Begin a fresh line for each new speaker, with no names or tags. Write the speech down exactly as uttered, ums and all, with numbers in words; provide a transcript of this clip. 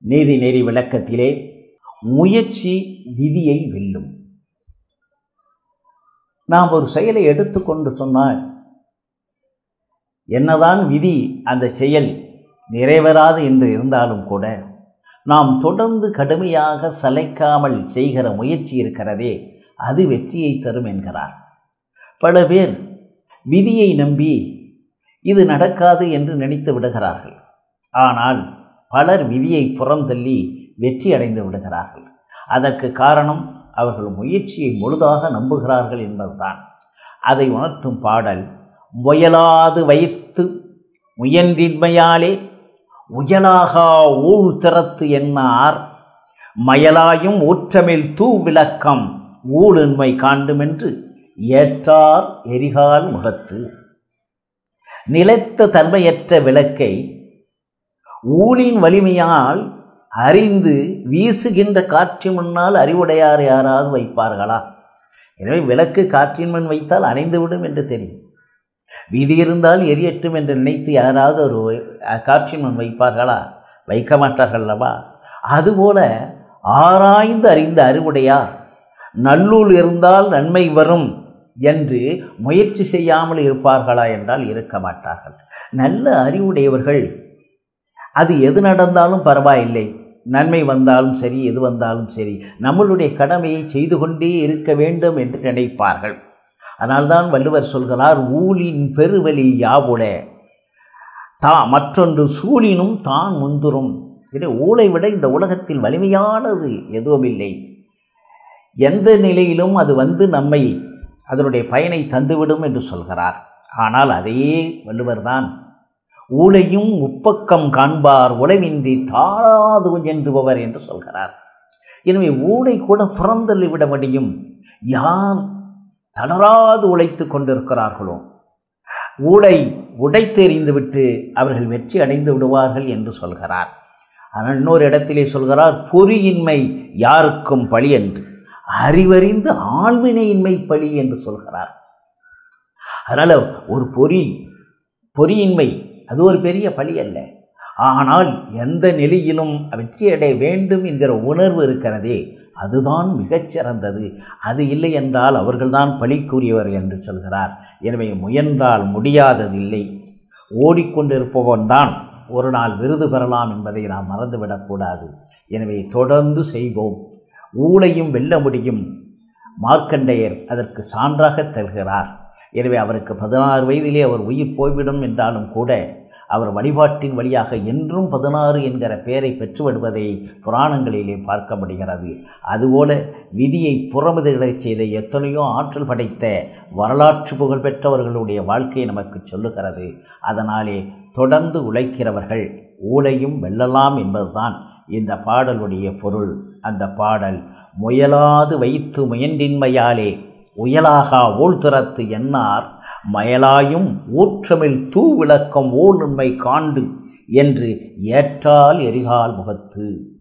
நீதிநெறி விளக்கத்திலே முயற்சி விதியை வெல்லும். நாம் ஒரு செயலை எடுத்துக்கொண்டு சொன்னால் என்னதான் விதி அந்த செயல் நிறைவேறாது என்று இருந்தாலும் கூட நாம் தொடர்ந்து கடுமையாக சளைக்காமல் செய்கிற முயற்சி இருக்கிறதே, அது வெற்றியை தரும் என்கிறார். பல பேர் விதியை நம்பி இது நடக்காது என்று நினைத்து விடுகிறார்கள். ஆனால் பலர் விதியை புறந்தள்ளி வெற்றி அடைந்து விடுகிறார்கள். அதற்கு காரணம் அவர்கள் முயற்சியை முழுதாக நம்புகிறார்கள் என்பதுதான். அதை உணர்த்தும் பாடல், முயலாது வைத்து முயன்றின்மையாலே உயலாகா ஊழ் திறத்து என்னார், மயலாயும் ஊற்றமில் தூ விளக்கம் ஊழின்மை காண்டுமென்று ஏற்றார் எரிகால் முகத்து. நிலைத்த தன்மையற்ற விளக்கை ஊழின் வலிமையால் அறிந்து வீசுகின்ற காற்றின் முன்னால் அறிவுடையார் யாராவது வைப்பார்களா? எனவே விளக்கு காற்றின் முன் வைத்தால் அணைந்துவிடும் என்று தெரியும். விதி இருந்தால் எரியட்டும் என்று நினைத்து யாராவது ஒரு காற்றின் முன் வைப்பார்களா? வைக்க மாட்டார்கள் அல்லவா? அதுபோல ஆராய்ந்து அறிந்த அறிவுடையார் நல்லூல் இருந்தால் நன்மை வரும் என்று முயற்சி செய்யாமல் இருப்பார்களா என்றால் இருக்க மாட்டார்கள். நல்ல அறிவுடையவர்கள் அது எது நடந்தாலும் பரவாயில்லை, நன்மை வந்தாலும் சரி, எது வந்தாலும் சரி, நம்மளுடைய கடமையை செய்து கொண்டே இருக்க வேண்டும் என்று நினைப்பார்கள். அதனால்தான் வள்ளுவர் சொல்கிறார், ஊழின் பெருவெளி யாவுட தா மற்றொன்று சூழினும் தான் முந்துரும். இதை ஊழை விட இந்த உலகத்தில் வலிமையானது எதுவும் இல்லை. எந்த நிலையிலும் அது வந்து நம்மை அதனுடைய பயனை தந்துவிடும் என்று சொல்கிறார். ஆனால் அதையே வள்ளுவர் தான் ஊழையும் முப்பக்கம் காண்பார் உழைவின்றி தாராது என்றுபவர் என்று சொல்கிறார். எனவே ஊழை கூட புறந்தள்ளி விட முடியும் யார் தளராது உழைத்து கொண்டிருக்கிறார்களோ. ஊழை உடைத்தெறிந்துவிட்டு அவர்கள் வெற்றி அடைந்து விடுவார்கள் என்று சொல்கிறார். ஆனால் இன்னொரு இடத்திலே சொல்கிறார், பொறியின்மை யாருக்கும் பழி என்று, அறிவறிந்து ஆழ்வினையின்மை பழி என்று சொல்கிறார். அதனால் ஒரு பொறி பொறியின்மை அது ஒரு பெரிய பழி அல்ல. ஆனால் எந்த நிலையிலும் வெற்றியடைய வேண்டும் என்கிற உணர்வு இருக்கிறதே, அதுதான் மிகச்சிறந்தது. அது இல்லை என்றால் அவர்கள்தான் பழிக்குரியவர் என்று சொல்கிறார். எனவே முயன்றால் முடியாததில்லை. ஓடிக்கொண்டிருப்பவன் தான் ஒரு நாள் விருது பெறலாம் என்பதை நாம் மறந்துவிடக்கூடாது. எனவே தொடர்ந்து செய்வோம். ஊழையும் வெல்ல முடியும். மார்க்கண்டேயர் அதற்கு சான்றாக தருகிறார். எனவே அவருக்கு பதினாறு வயதிலே அவர் உயிர் போய்விடும் என்றாலும் கூட அவர் வழிபாட்டின் வழியாக என்றும் பதினாறு என்கிற பெயரை பெற்றுவிடுவதை புராணங்களிலே பார்க்க முடிகிறது. அதுபோல விதியை புறமுதுகச் செய்த எத்தனையோ ஆற்றல் படைத்த வரலாற்று புகழ் பெற்றவர்களுடைய வாழ்க்கையை நமக்கு சொல்லுகிறது. அதனாலே தொடர்ந்து உழைக்கிறவர்கள் ஊழையும் வெல்லலாம் என்பதுதான் இந்த பாடலுடைய பொருள். அந்த பாடல், முயலாது வைத்து முயன்றின்மையாலே உயலாகா ஊழ் திறத்து என்னார், மயலாயும் ஊற்றமில் தூ விளக்கம் ஊழ்நுண்மை காண்டு என்று ஏற்றால் எரிகால் முகத்து.